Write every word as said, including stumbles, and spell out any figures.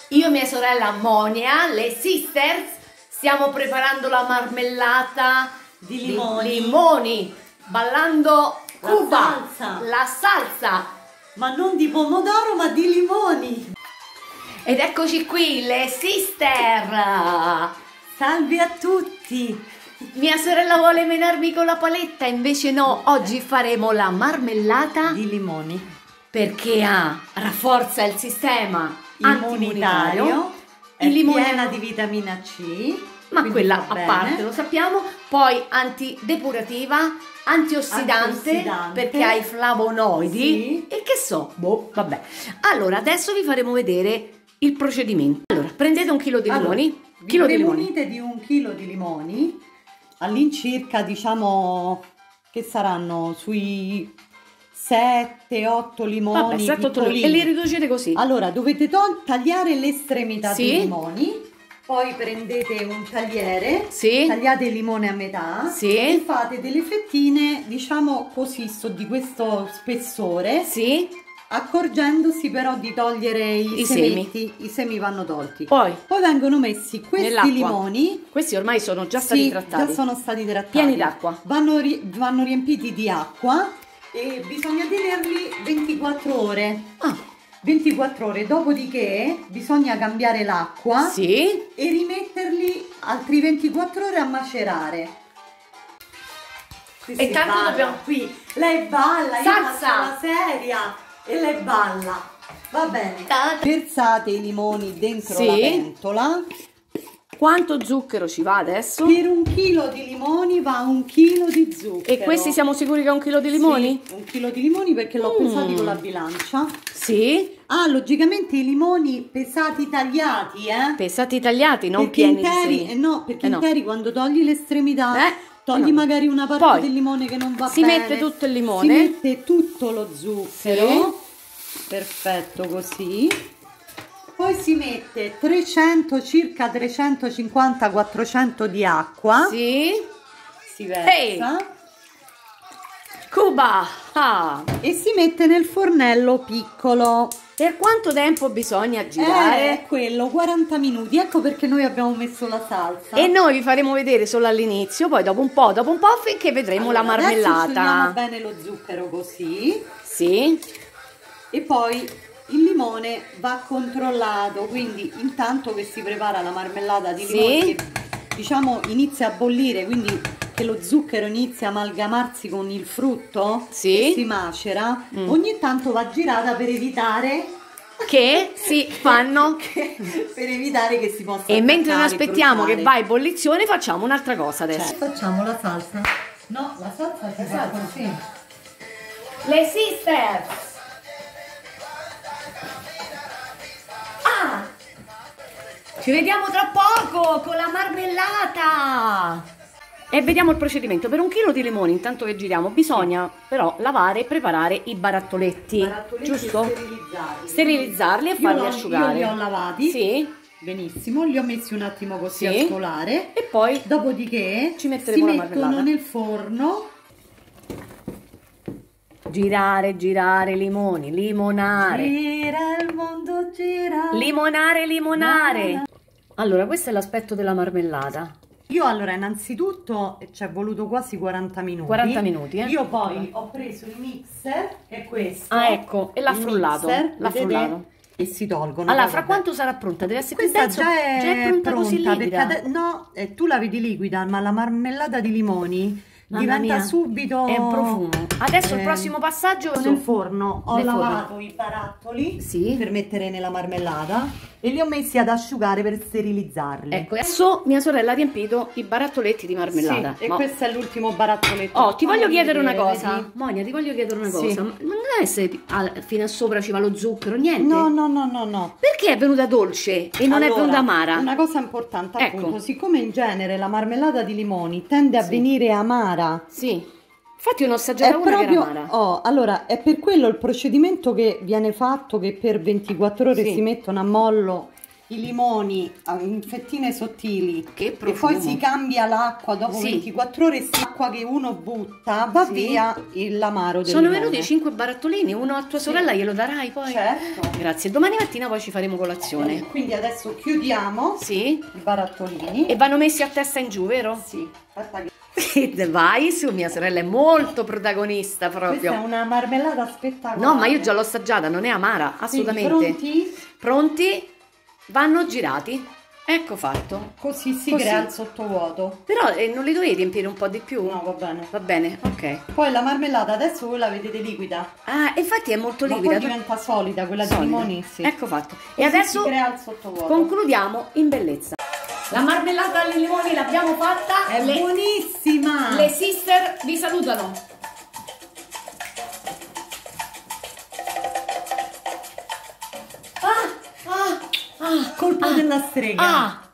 Io e mia sorella Monia, le sisters, stiamo preparando la marmellata di limoni, di limoni ballando la Cuba, salsa. la salsa, ma non di pomodoro ma di limoni. Ed eccoci qui, le sister. Salve a tutti. Mia sorella vuole menarmi con la paletta, invece no, oggi faremo la marmellata di limoni perché ha, rafforza il sistema immunitario, è il limone piena di vitamina C, ma quella a bene. parte lo sappiamo, poi antidepurativa, antiossidante, Antiossidante. perché ha i flavonoidi, sì. E che so, boh, vabbè. Allora, adesso vi faremo vedere il procedimento. Allora, prendete un chilo di allora, limoni, vi chilo di limoni. premunite di un chilo di limoni, all'incirca diciamo che saranno sui sette otto limoni. Vabbè, sette otto limoni. E li riducete così. Allora, dovete tagliare l'estremità sì. dei limoni, poi prendete un tagliere, sì. tagliate il limone a metà sì. e fate delle fettine, diciamo così, di questo spessore, sì. accorgendosi però di togliere i, I semetti, semi. i semi vanno tolti. Poi, poi vengono messi questi limoni. Questi ormai sono già stati sì, trattati. già sono stati trattati. Pieni d'acqua. Vanno, ri vanno riempiti di acqua e bisogna tenerli ventiquattro ore. Ah. ventiquattro ore, dopodiché bisogna cambiare l'acqua sì. e rimetterli altri ventiquattro ore a macerare. Qui e tanto balla. dobbiamo Qui lei balla, salsa. io faccio la seria e lei balla. Va bene. Versate i limoni dentro sì. la pentola. Quanto zucchero ci va adesso? Per un chilo di limoni va un chilo di zucchero. E questi siamo sicuri che è un chilo di limoni? Sì, un chilo di limoni perché l'ho mm. pesati con la bilancia. Sì. Ah, logicamente i limoni pesati tagliati, eh? Pesati tagliati, non perché pieni interi, di semi. eh no, perché eh interi no. quando togli l'estremità, eh? togli no. magari una parte Poi, del limone che non va si bene. Si mette tutto il limone. Si mette tutto lo zucchero. Sì. Perfetto, così. Poi si mette trecento, circa trecentocinquanta quattrocento di acqua. Sì. Si versa. Hey. Cuba! Ah. E si mette nel fornello piccolo. Per quanto tempo bisogna girare? Eh, quello, quaranta minuti. Ecco perché noi abbiamo messo la salsa. E noi vi faremo vedere solo all'inizio, poi dopo un po', dopo un po' finché vedremo allora, la marmellata. Adesso sciogliamo bene lo zucchero così. Sì. E poi il limone va controllato, quindi intanto che si prepara la marmellata di limone, sì. che diciamo inizia a bollire, quindi che lo zucchero inizia a amalgamarsi con il frutto, sì. e si macera, mm. ogni tanto va girata per evitare che si fanno per evitare che si possa e mentre non aspettiamo che va in ebollizione facciamo un'altra cosa adesso. Cioè, facciamo la salsa. No, la salsa si fa così. Le sisters. Ci vediamo tra poco con la marmellata e vediamo il procedimento. Per un chilo di limoni, intanto che giriamo, bisogna però lavare e preparare i barattoleti, barattoleti giusto? E sterilizzarli. Sterilizzarli e farli io asciugare. Io li ho lavati. Sì. Benissimo, li ho messi un attimo così sì. a scolare. E poi dopodiché ci metteremo si la marmellata. mettono nel forno. Girare, girare, limoni, limonare. Gira il mondo, gira. Limonare, limonare. Allora, questo è l'aspetto della marmellata. Io allora innanzitutto ci è voluto quasi quaranta minuti. quaranta minuti, eh? Io poi ho preso il mixer, che è questo. Ah, ecco, e l'ha frullato. L'ha frullato. E si tolgono. Allora, fra quanto sarà pronta? Deve essere questa denso, già è, già è pronta, pronta così liquida. Perché no, eh, tu la vedi liquida, ma la marmellata di limoni Mamma diventa mia. subito è un profumo. Adesso eh, il prossimo passaggio nel forno ho nel lavato forno. i barattoli sì. per mettere nella marmellata e li ho messi ad asciugare per sterilizzarli. Ecco, adesso mia sorella ha riempito i barattoletti di marmellata. Sì, e Ma... questo è l'ultimo barattoletto. Oh, ti voglio chiedere vedere, una cosa. vedi? Monia, ti voglio chiedere una sì. cosa. Ma non deve essere ah, fino a sopra ci va lo zucchero, niente? No, no, no, no, no. Perché è venuta dolce e non allora, è venuta amara? Una cosa importante, ecco. appunto, siccome in genere la marmellata di limoni tende a sì. venire amara. Sì. Infatti io ne ho assaggiata una proprio, che era amara. Oh, allora, è per quello il procedimento che viene fatto che per ventiquattro ore sì. si mettono a mollo i limoni in fettine sottili che e profumo. poi si cambia l'acqua dopo Sì. ventiquattro ore, l'acqua che uno butta va Sì. via il- l'amaro del Sono limone. venuti cinque barattolini, uno a tua sorella glielo darai poi? Certo. Grazie, domani mattina poi ci faremo colazione. Quindi adesso chiudiamo Sì? i barattolini. E vanno messi a testa in giù, vero? Sì, aspetta che... Vai su, mia sorella è molto protagonista Questa è proprio. una marmellata spettacolare. No, ma io già l'ho assaggiata, non è amara, assolutamente. Quindi pronti? Pronti? Vanno girati. Ecco fatto. Così si Così. crea il sottovuoto. Però eh, non li dovevi riempire un po' di più? No, va bene. Va bene, ok. Poi la marmellata adesso voi la vedete liquida. Ah, infatti è molto Ma liquida. poi diventa solida, quella Solida. di limoni, sì. Ecco fatto. Così E adesso si crea il sottovuoto. concludiamo in bellezza. La marmellata ai limoni l'abbiamo fatta. È le, buonissima! le sister vi salutano. Ah, ah, ah, Colpo ah, della strega. Ah,